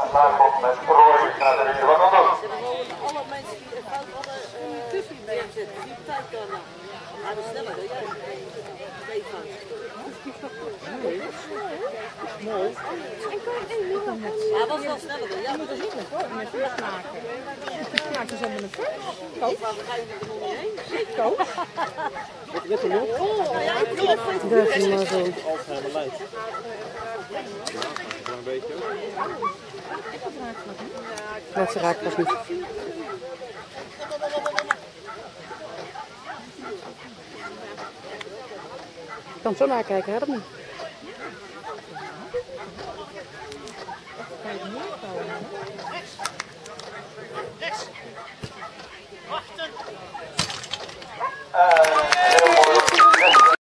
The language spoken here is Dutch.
aankomt met Roy naar de Rie van Onder. Alle mensen die een fout hadden, die tijd kunnen. Maar dat is sneller dan jij. Mooi. Ja, dat was wel sneller dan jij. Je moet er niet met vrucht maken. Ik maak dus allemaal een vrucht. Koop. Maar we gaan er nog niet heen. Koop. Met een lucht. Ja, ik wil even. Dat is maar zo. Altijd helemaal lijkt. Ja, een beetje. Wat ze raakt was niet. Je kan zo naar kijken, hè? Dat niet. Heel